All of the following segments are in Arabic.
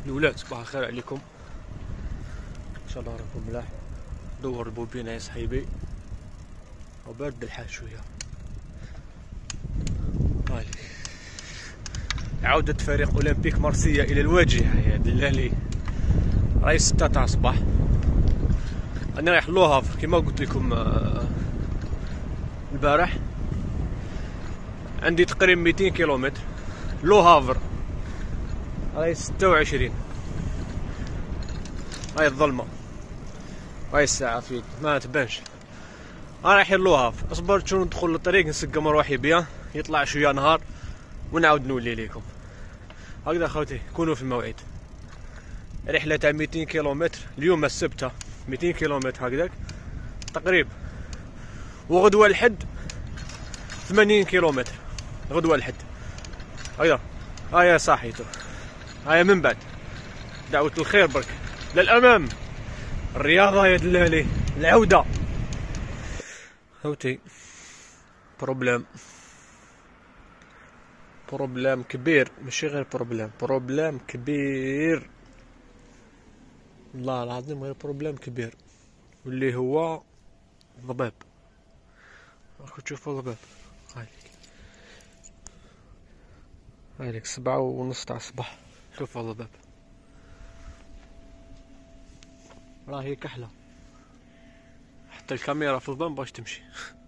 الولاد صباح الخير عليكم، ان شاء الله راكم ملاح. دور البوبينه يا صحيبي وبارد الحال شويه. هاي عودة فريق اولمبيك مارسيليا الى الواجهه يا دلالي. راهي 6 تاع الصباح، انا رايح لوهافر كما قلت لكم البارح. عندي تقريبا 200 كيلومتر. لوهافر راهي 26. هاي الظلمه، هاي الساعه فيك ما تبانش. انا رايحين لوهاف. اصبر شنو ندخل للطريق نسقى مروحي بيان يطلع شويه نهار ونعاود نولي ليكم. هكذا خوتي كونوا في الموعد. رحله تاع 200 كيلومتر اليوم السبت، 200 كيلومتر هكذاك تقريبا. وغدوه الحد 80 كيلومتر. غدوه الحد هكذا. هيا صاحيتو، هيا من بعد دعوة الخير برك للامام. الرياضه يا دلالي، العوده خوتي. بروبلام كبير، ماشي غير بروبلام كبير والله العظيم، غير بروبلام كبير، واللي هو الضباب. راكم تشوفوا الضباب. هايليك 7:30 تاع الصباح. شوفوا الضباب راهي كحله، حتى الكاميرا في البان باش تمشي.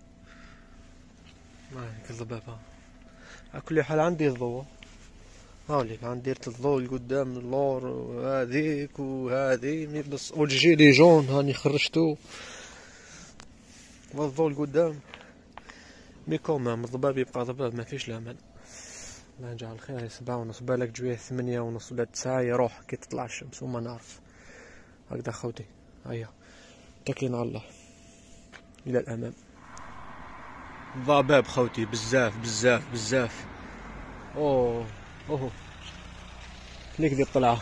هايليك الضباب. على كل حال عندي الضوء، هاوليك عندي ديرت الضوء القدام اللور وهذيك وهذي بس، والجيلي جون هاني خرجتو والضوء القدام. مي كومام الضباب يبقى ضباب، ما فيش الامل. الله يجعل الخير. 7:30 بالك جويه 8:30 ولا 9 يروح كي تطلع الشمس وما نعرف. هكذا خوتي، هيا تكلين على الله الى الامام. ضباب خوتي بزاف. اوه ليك ذي الطلعه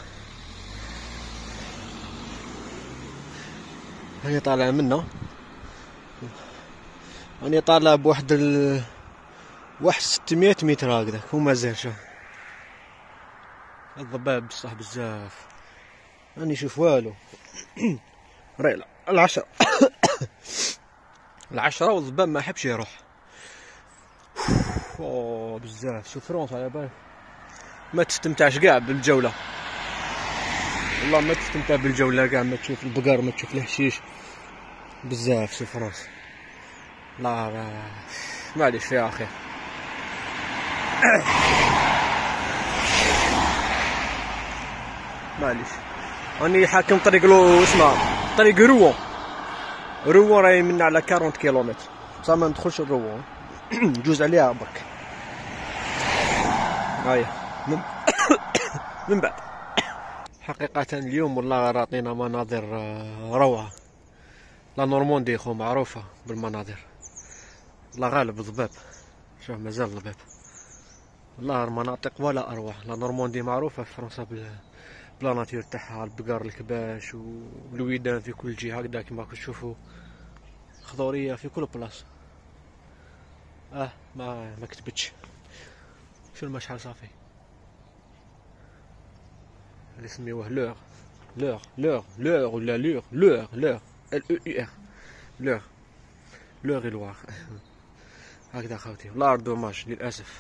هي طالعه منا. راني طالع بواحد واحد 600 متر هكذاك ومازال. شوف الضباب بصح بزاف، راني نشوف والو. راهي 10 العشرة والضباب ما حبش يروح. اوه بزاف. شوف فرونس على بالك ما تستمتعش كاع بالجولة، والله ما تستمتع بالجولة كاع، ما تشوف البقر ما تشوف الحشيش بزاف. شوف فرونس لا معليش فيها خير. معليش راني حاكم طريق لو اسمها طريق روان راهي منا على 40 كيلومتر، بصح ما ندخلش الروان نجوز عليها برك. هاي من بعد حقيقة اليوم والله راعطينا مناظر روعة. لا نورموندي خو معروفة بالمناظر، الله غالب الضباب. شوف مازال الضباب والله المناطق ولا اروع. لا نورموندي معروفة في فرنسا بلا ناتير تاعها، البقر الكباش والويدان في كل جهة هكذا كيما راكم تشوفوا، خضورية في كل بلاصة. ما كتبتش شو المشعل صافي اللي سميوه لور ولا لور LEUR لور الوار. هكذا خوتي والله دوماج للاسف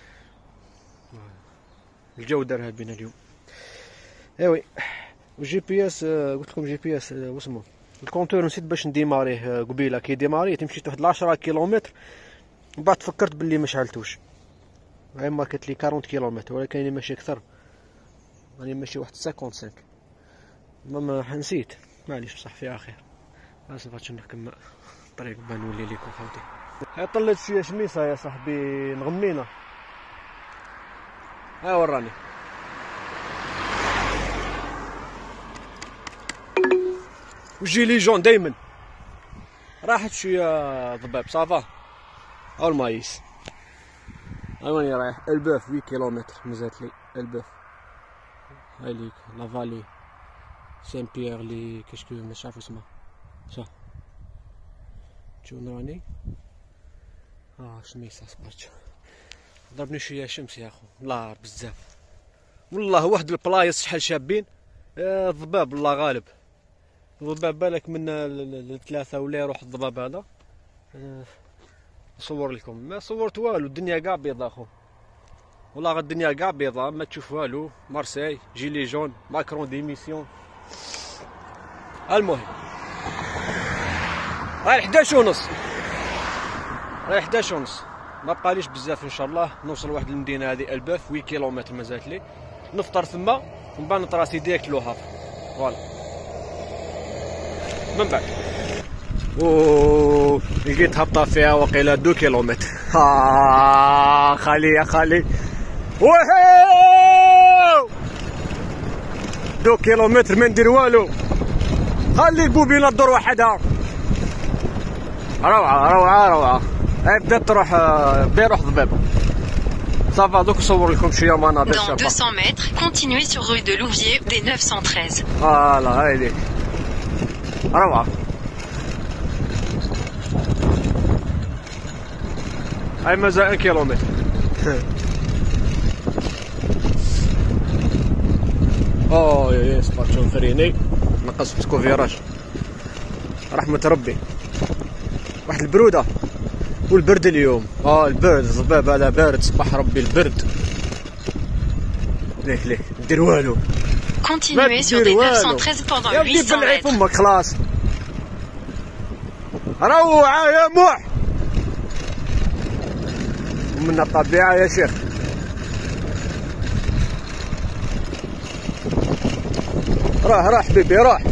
الجو دارها بينا اليوم. ايوي والجي بي اس قلت لكم جي بي اس واسمو الكونتور نسيت باش نديماريه قبيله. كي ديماري تمشي واحد 10 كيلومتر من بعد تفكرت باللي ما شعلتوش. هاي ماركت لي 40 كيلومتر ولكن راني ماشي اكثر، راني ماشي واحد 55. ما نسيت معليش بصح فيها خير. اسف باش نكمل الطريق بنولي ليكم خوتي. هاي طلت شويه شميسه يا صاحبي نغمينا. ها وراني وجيلي جون دايما. راحت شويه ضباب صافا او المايس. هاي واني رايح البوف 8 كيلومتر مازالت لي البوف. هاي ليك لافالي سان بيير لي كشكو مش عارف اسمها. شوف شنو راني شميسه صبرت ضربني شويه شمس يا اخو. لا بزاف والله واحد البلايص شحال شابين. الضباب الله غالب، الضباب بالك من الثلاثة ولا يروح الضباب هذا. نصور لكم، ما صورت والو، الدنيا كاع بيضاء اخو، والله غير الدنيا كاع بيضاء، ما تشوف والو. مارسيل جيلي جون، ماكرون ديميسيون. المهم راهي 11:30، راهي 11:30، ما بقاليش بزاف ان شاء الله نوصل واحد المدينه هذه الباف. 8 كيلومتر مازالت لي، نفطر ثما ومن بعد نطراسي ديريكت لوهاف. فوالا من بعد لقيت هبطه فيها وقيله 2 كيلومتر. خالي يا خالي، وهو 2 كيلومتر ما ندير والو، خلي البوبينه تدور وحدها. روعه روعه روعه. بدات تروح بيروح ضباب. صافا دوك نصور لكم شويه مناظر شابه. Dans 200 mètres, continuez sur rue de Louviers des 913. فوالا هايدي روعه. هاي مازال 1 كيلومتر. يا سبارتشون فريني نقص في سكوفيراج رحمة ربي. واحد البرودة والبرد اليوم. البرد الضباب هذا بارد صباح ربي البرد. ليه دير والو. Continuez sur des 913 pendant 800 mètres. فمك خلاص. روعة يا موح. ومن الطبيعة يا شيخ. راح حبيبي راح.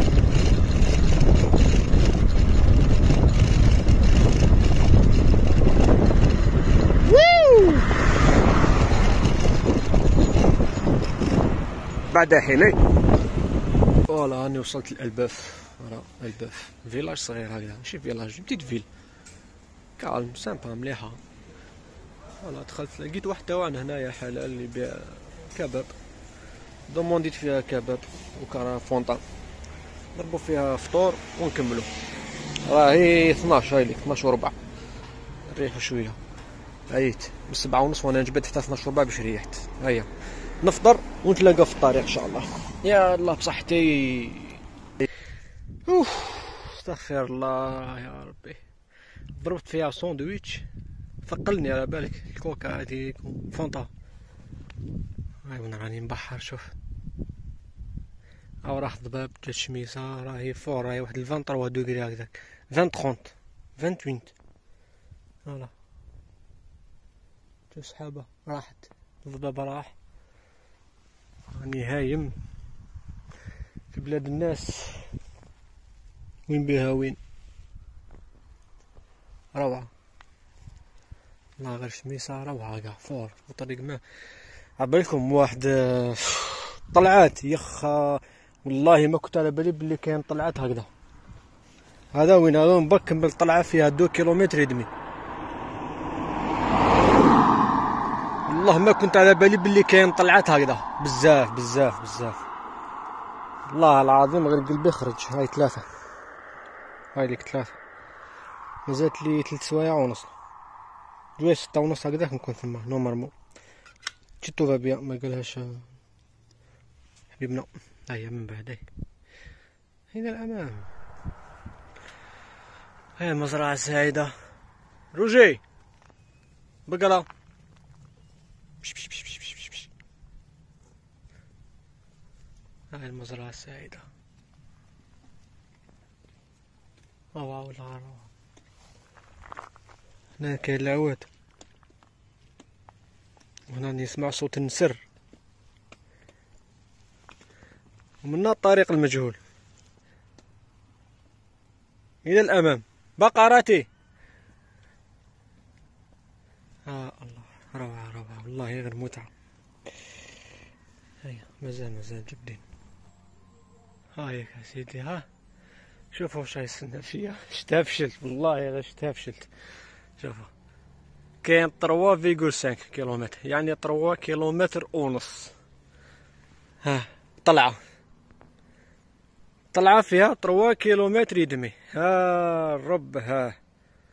بعد حيني فوالا راني وصلت للباف. فوالا الباف فيلاج صغير هكذا، ماشي فيلاج، بتيت فيل كالم سامبا مليحه. فوالا دخلت لقيت واحد توان هنايا حلال اللي يبيع كباب، دومونديت فيها كباب وكرا فونطا، ضربوا فيها فطور ونكملوا. راهي 12، هايليك 12 وربع، نريحو شويه. عييت من 7:30 وانا نجبد حتى 12 وربع باش ريحت. هيا نفطر ونتلاقى في الطريق ان شاء الله. يا الله بصحتي. استغفر الله يا ربي. ضربت فيها ساندويتش ثقلني على بالك، الكوكا هذيك فونطا. هاي وين راني نبحر. شوف راح ضباب جات شميسه، راهي فور، راهي واحد 23 دوغري هكذاك، 20 28. فوالا شوف سحابه راحت، الضباب راح. راني هايم في بلاد الناس، وين بيها وين. روعة لا غير شميسة روعة كاع فور وطريق ما عبالكم واحد طلعات يخا. والله ما كنت على بالي بلي كاين طلعات هكذا. هذا وين هذا برك كمل طلعة فيها 2 كيلومتر ودمي. والله ما كنت على بالي بلي كاين طلعات هكذا، بزاف بزاف بزاف. والله العظيم غير قلبي خرج. هاي 3، هاي ليك 3، مازالت لي 3 سوايع ونص، جوي 6:30 هكذاك نكون ثما نورمالمون. تشتو فابيا ما قالهاش حبيبنا. هيا من بعد هنا الامام. هاي المزرعة سعيدة. روجي بقرة. هاي المزرعة السعيدة. روعة ولا روعة. هنا كاين العواد، وهنا نسمع صوت النسر، ومنا الطريق المجهول إلى الأمام. بقرتي. الله روعة روعة والله غير متعة. هيا مازال جبدين. هايك يا سيدي. ها شوفوا واش يستنى فيا. شتها فشلت والله غير شتها فشلت. شوفوا كاين 3.5 كيلومتر، يعني 3 كيلومتر ونص. ها طلعة فيها 3 كيلومتر يدمي. ها الرب. ها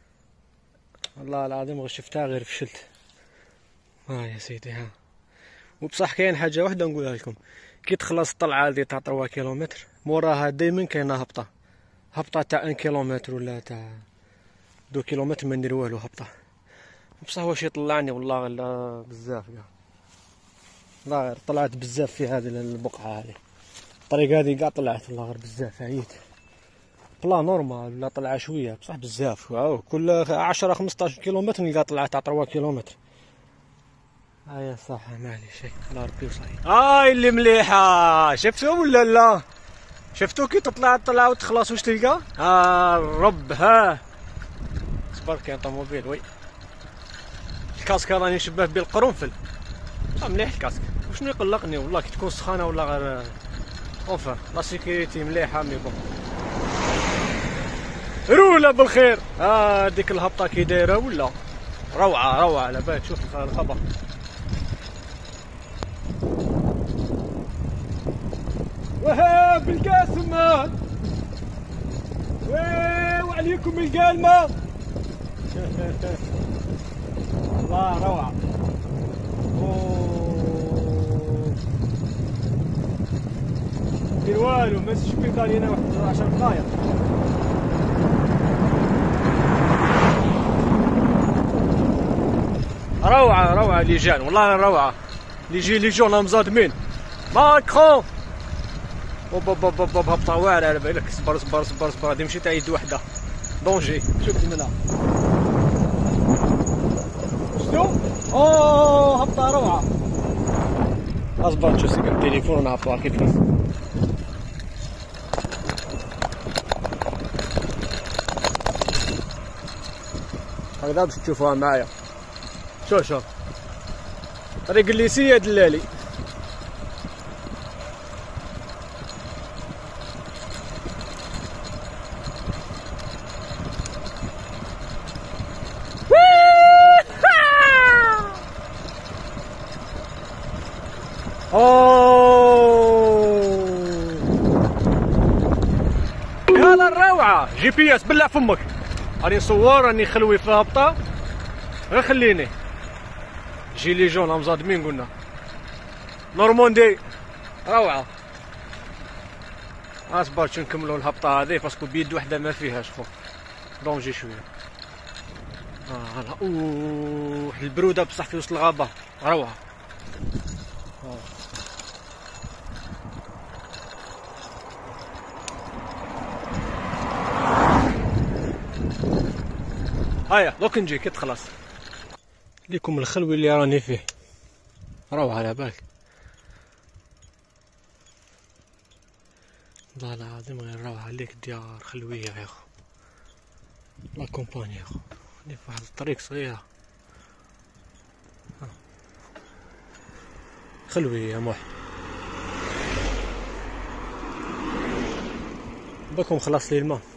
والله العظيم غير شفتها غير فشلت. ها يا سيدي. ها وبصح كاين حاجه واحده نقولها لكم، كي تخلص الطلعه هذه تاع 3 كيلومتر موراها دائما كاينه هبطه تاع 1 كيلومتر ولا تاع 2 كيلومتر، ما ندير والو هبطه. بصح واش يطلعني والله لا بزاف كاع، لا غير طلعت بزاف في هذه البقعه هذه، الطريق هذه كاع طلعت والله غير بزاف، عييت. بلا نورمال ولا طلعه شويه بصح بزاف، كل 10 15 كيلومتر نلقى طلعه تاع 3 كيلومتر. هيا صح معليش على ربي وصاي. هاي اللي مليحه، شفتوا ولا لا؟ شفتوا كي تطلع الطلعه وتخلص واش تلقى؟ الرب ها صبر كاين طوموبيل. وي الكاسك راني نشبه بالقرنفل. مليح الكاسك، وشنو يقلقني والله كي تكون سخانه ولا غير اوفا لا سيكوريتي مليحه. مي بون رولا بالخير. ديك الهبطه كي دايره ولا روعه على بالك. شوف الخبر وهاب القاسم وعليكم القالمه. الله روعه. ندير والو ما نشبي علينا واحد 10 دقايق. روعه ليجان والله روعه. ليجون مزادمين ماكرون. بوب هبطه واعره على بالك. صبر هادي ماشي تاع يد وحده دونجي. شوف منها شنو هبطه روعه. اصبر نشوف سيك التليفون ونهبطوها كيفاش. هكذا باش تشوفوها معايا. شوف طريق الليسيه دلالي. يلا الروعه. جي بي اس بلع فمك، راني نصور راني خلوي في هبطه غير خليني. جي لي جون مزادمين قلنا نورموندي روعه. اصبر شو نكملوا الهبطه هذه باسكو بيد وحده ما فيهاش خو دونجي شويه. البروده بصح في وسط الغابه روعه. هيا دوك نجي كي تخلص ليكم الخلوي اللي راني فيه. روعه على بالك والله العظيم غير روعه. ليك ديار خلويه يا اخو، لا كومباني يا اخو. في واحد الطريق صغيره خلويه يا موحد. باكم خلص لي الماء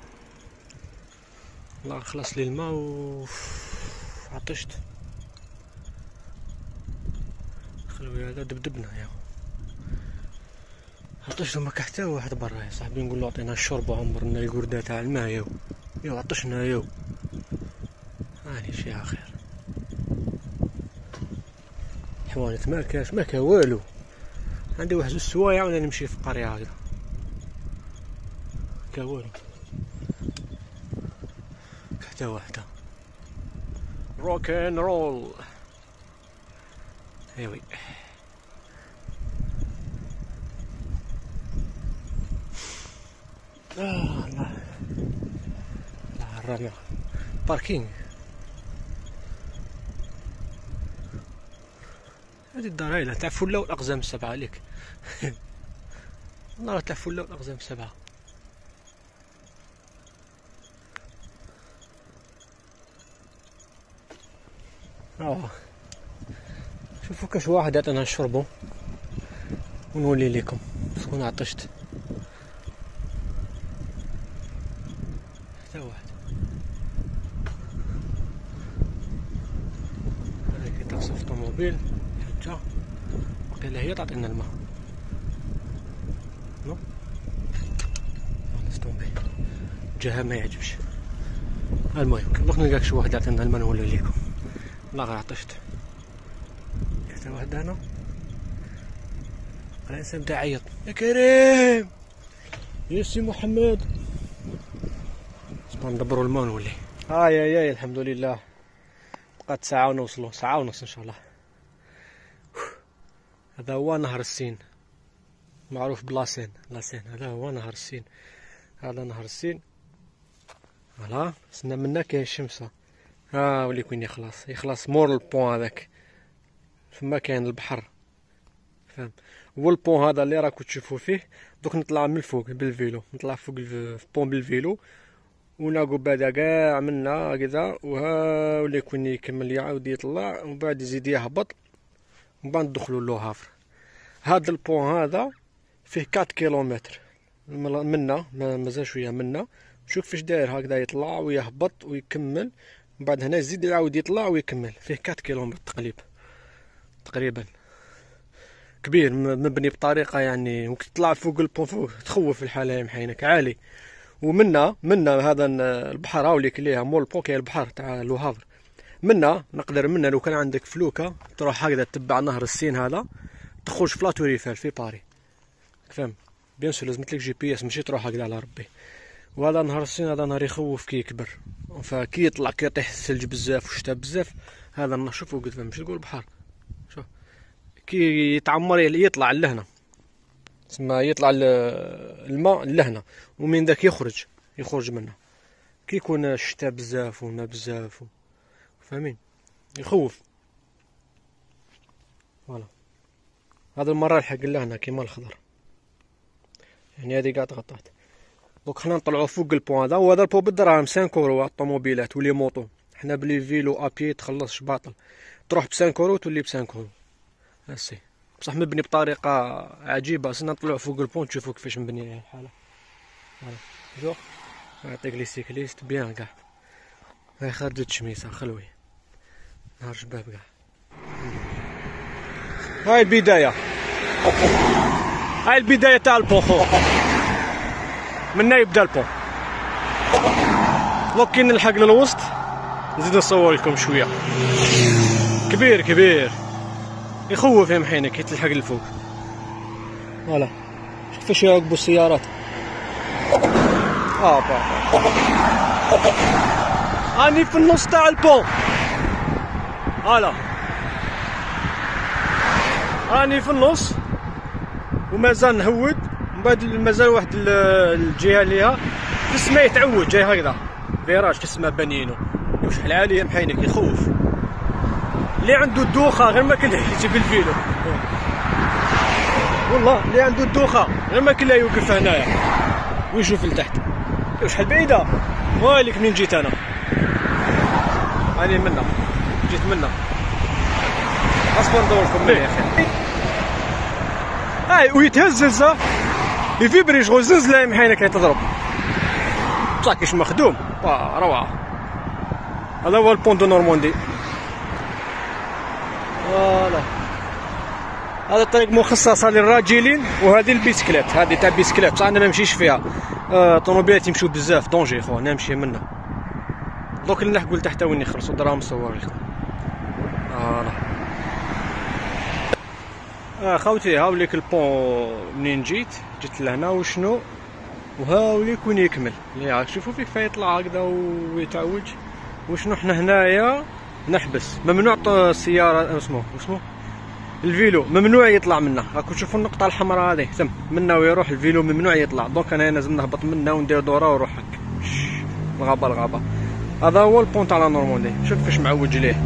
والله، خلص لي الماء عطشت. خلوي هذا دبدبنا يا عطشت وما كان حتى واحد برا يا صاحبي. نقول له عطينا الشرب وعمرنا القردة تاع الماء يو عطشنا يو. معليش يا خير. حوانت ما كان والو. عندي واحد زوج سوايع وانا نمشي في قرية هكذا كا والو حتى واحدة. روك ان رول. ايوي لا الرمية باركينغ. هذه الدار هايلة تاع فلة والأقزام السبعة عليك. والله تاع فلة والأقزام السبعة. شوفوا كاش واحد عطينا نشربو ونولي لكم باسكو عطشت. حتى واحد. هذيك تاع الطوموبيل حجة وقيلا هي تعطينا الماء. نو نستومبي جاها ما يعجبش. المهم دوك نلقاك شي واحد عطينا الماء نولي لكم. والله غير عطشت. حتى واحد هنا الانسان بدا يعيط يا كريم يا سي محمد. نصبر ندبرو الماء نولي. هاي الحمد لله بقات ساعة ونوصلو، ساعة ونص ان شاء الله. هذا هو نهر السين معروف بلاسين، لاسين هذا هو نهر السين. هذا نهر السين. فوالا سنا منا كاين الشمسة. ها ولي وين يخلص مور البون هذاك فما كاين البحر فهم. هو البون هذا اللي راكو تشوفوا فيه. دوك نطلع من الفوق بالفيلو، نطلع فوق البون بالفيلو وناقو بعدا كاع منا هكذا، وها ولي كون يكمل يعاود يطلع ومن بعد يزيد يهبط ومن بعد ندخلوا لو هافر. هذا البون هذا فيه 4 كيلومتر منا، مازال شويه منا. شوف فاش داير هكذا يطلع ويهبط ويكمل، من بعد هنا يزيد يعاود يطلع ويكمل. فيه 4 كيلومتر تقريبا كبير، مبني بطريقه يعني وقت تطلع فوق البون فوق تخوف الحاله يمحينك عالي. ومنا هذا البحر هاوليك اللي مول البون كاين البحر تاع لو هافر. نقدر لو كان عندك فلوكه تروح هكذا تتبع نهر السين هذا تخرج في لا تور ايفل في باري فهم. بيان سور لازم لك GPS ماشي تروح هكذا على ربي. وهذا نهر السين هذا نهر يخوف كي يكبر، فكي يطلع كي يطيح الثلج بزاف والشتا بزاف هذا النهر شوفوا قدام ماشي تقول البحر. شوف كي يتعمر يطلع لهنا تسمى يطلع الماء لهنا، ومن ذاك يخرج منه كي يكون الشتا بزاف والماء بزاف فاهمين يخوف. فوالا هذا المرة حق لهنا كيما الخضر يعني هذه قاع تغطات. دونك حنا نطلعو فوق البون هذا، وهذا البون بالدراهم 5 اورو الطوموبيلات ولي موطو. حنا بلي فيلو ابي تخلصش باطل، تروح ب5 اورو تولي ب5 اورو هاسي. بصح مبني بطريقه عجيبه. سنا نطلعو فوق البون تشوفو كيفاش مبني الحاله. فوالا شوف نعطيك لي سيكليست بيان كاع. هاي خرجت الشميسه خلوي نهار شباب كاع. هاي البدايه تاع البون خو منا يبدا البون. دوك كي نلحق للوسط نزيد نصور لكم شويه. كبير يخوف يمحينك كي تلحق للفوق. فوالا شوف كيفاش يعقبوا السيارات. راني في النص تاع البون. فوالا راني في النص ومازال نهود. من بعد مازال واحد الجهه ليها في السماء يتعود جاي هكذا فيراج في السماء بانينو شحال عالي محينك يخوف. اللي عنده الدوخه غير ما كان يجي بالفيلو والله، اللي عنده الدوخه غير ما كان يوقف هنايا ويشوف لتحت شحال بعيده. ويلك منين جيت انا، راني جيت منا. اصبر ندور لكم يا اخي. هاي ويتهز هزه يفيبري شغل زلزله يمحينك تضرب بصح كيش مخدوم روعه. هذا هو البون دو نورماندي. فوالا هذا الطريق مخصصه للراجلين، وهذه البيسكليت هذه تاع بيسكليت بصح انا ما نمشيش فيها. طوموبيلات يمشيو بزاف دونجي خو نمشي منها. دوك نلحقوا لتحت وين نخلصوا دراهم نصور لكم. فوالا خوتي هاوليك البون منين جيت لهنا وشنو، وهاوليك وين يكمل اللي راك شوفوا فيه كيف يطلع هكذا ويتعوج وشنو. حنا هنايا نحبس، ممنوع السياره اسمه الفيلو ممنوع يطلع منا. راكم تشوفوا النقطه الحمراء هذه ثم منا ويروح الفيلو ممنوع يطلع. دونك انا لازم نهبط منا وندير دوره ونروح هك الغابه. هذا هو البون تاع لا نورماندي. شوف كيفاش معوج ليه،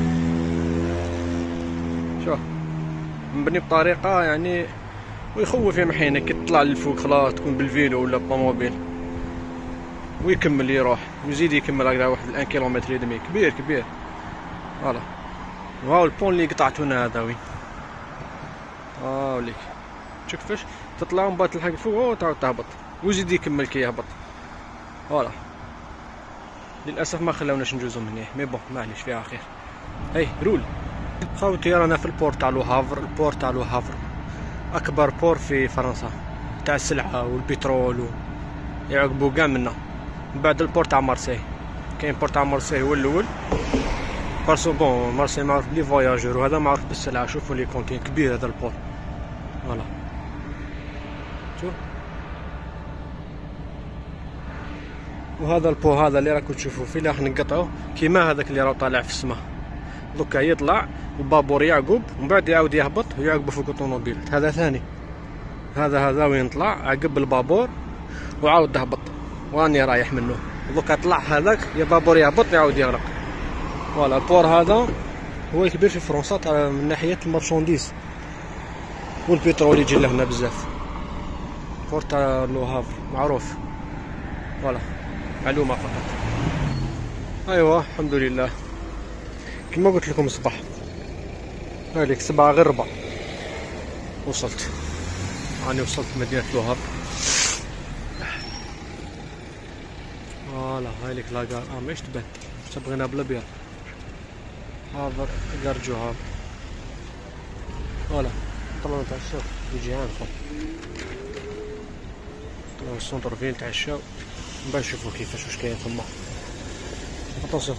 شوف مبني بطريقه يعني ويخوف يمحينك كي تطلع للفوق خلاص تكون بالفيلو ولا بالطوموبيل ويكمل يروح ويزيد يكمل هكذا واحد 1 كيلومتر ودمي كبير. فوالا وهاو البون اللي قطعتونا هذا وين. وليك شوف كيفاش تطلع ومن بعد تلحق فوق وتعاود تهبط ويزيد يكمل كي يهبط. فوالا للاسف ما خلاوناش ندوزو من هنا، مي بون معليش فيها خير. هاي رول خوتي رانا في البور تاع لو هافر. البور تاع لو هافر اكبر بور في فرنسا تاع السلعه والبترول يعقبوا كاع منا. من بعد البور تاع مارسي كاين بور تاع مارسي هو الاول بارسو بون مارسي معروف بلي فواياجور وهذا معروف بالسلعه. شوفوا لي كونتين كبير هذا البور. فوالا شوف. وهذا البو هذا اللي راكم تشوفوا فيه اللي راح نقطعوه كيما هذاك اللي راه طالع في السماء، دوكا يطلع البابور يعقب ومن بعد يعاود يهبط ويعقب فوق الطوموبيل. هذا ثاني، هذا وين طلع عقب البابور وعاود تهبط واني رايح منه. دوكا طلع هذاك يا بابور يهبط يعاود يغرق. فوالا البور هذا هو الكبير في فرنسا من ناحية المارشانديز والبترول يجي لهنا بزاف. بور تاع لو هافر معروف. فوالا معلومة فقط. ايوا الحمد لله كما قلت لكم الصباح هذيك 7 غير 4 وصلت. راني وصلت مدينة لو هافر. فوالا هايليك لاكار ماهيش تبان بغينا بالابيض. هافر كار جو هافر. فوالا طلعنا نتعشاو يجي عام خويا. طلعنا السونتر فيل نتعشاو من بعد نشوفو كيفاش واش كاين تما. اتونسيون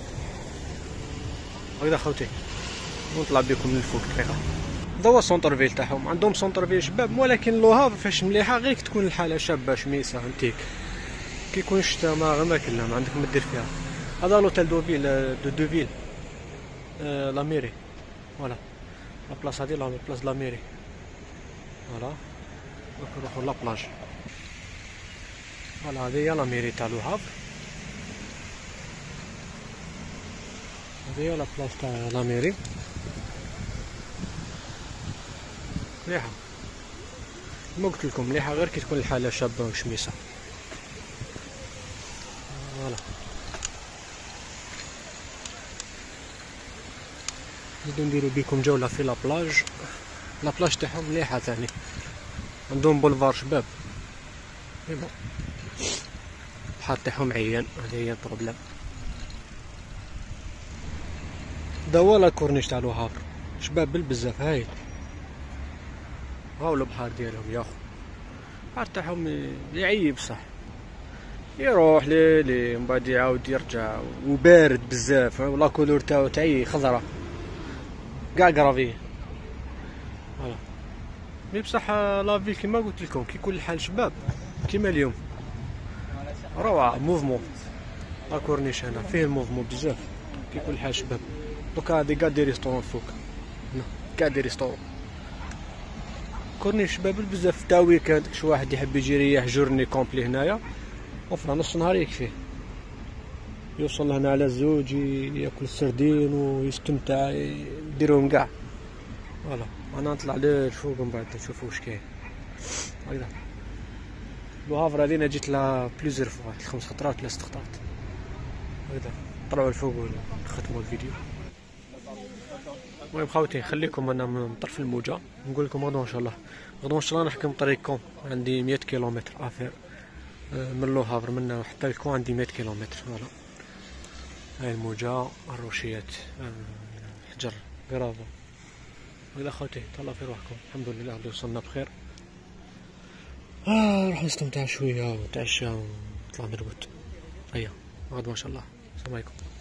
هكذا خوتي ونطلع بكم للفوق دقيقة. هذا هو السونتر فيل تاعهم. عندهم سونتر فيل شباب، ولكن لو هافر فاش مليحة غير تكون الحالة شابة شميسة فهمتيك. كي يكون الشتا ما كلها ما عندك ما دير فيها. هذا لوتيل دو فيل لا ميري. فوالا لا بلاص هادي لا بلاص لا ميري. فوالا دوك نروحو لا بلاج. فوالا هادي هي لا ميري تاع لو هافر. هادي هي لا بلاص تاع لا ميري مليحة كما قلت لكم، مليحة غير كي تكون الحالة شابة وشميسة. فوالا نزيدو نديرو بيكم جولة في لابلاج. لابلاج تاعهم مليحة ثاني، عندهم بولفار شباب مي بون البحر تاعهم عيان، هذا هي البروبليم. دا هو لا كورنيش تاع لو هافر شباب بزاف هايل. هاو البحر ديالهم يا خو، البحر تاعهم يعيب صح، يروح ليلي ومن بعد يعاود يرجع وبارد بزاف. ولا كولور تاعو تاعي خضرا كاع كرافي. فوالا مي بصح لافيل كيما قلت لكم كي يكون الحال شباب كيما اليوم روعة. موفمون لا كورنيش هنا فيه الموفمون بزاف كي يكون الحال شباب. دوكا هادي كاع دي ريستورون فوق هنا، كاع دي ريستورون كورنيش شباب بزاف تاع ويكاند. شي واحد يحب يجي يريح جورني كومبلي هنايا وفرا نص نهار يكفيه، يوصل لهنا على الزوج ياكل السردين ويستمتع يديرهم كاع. فوالا انا نطلع للفوق ومن بعد نشوفو واش كاين. هكذا لو هافر هادي انا جيت لها بليزيور فوا 5 خطرات ولا 6 خطرات. هكذا نطلعو للفوق ونختمو الفيديو. المهم خوتي خليكم انا من طرف الموجة نقول لكم غدوة ان شاء الله. غدوة ان شاء الله نحكم طريقكم. عندي 100 كيلومتر افير من لو هافر من حتى لكم عندي 100 كيلومتر. فوالا هاي الموجة الروشيات الحجر قرابة. هكذا خوتي تهلاو في روحكم. الحمد لله اللي وصلنا بخير. راح نستمتع شوية ونتعشى ونطلع نرقد. هيا غدوة ان شاء الله. السلام عليكم.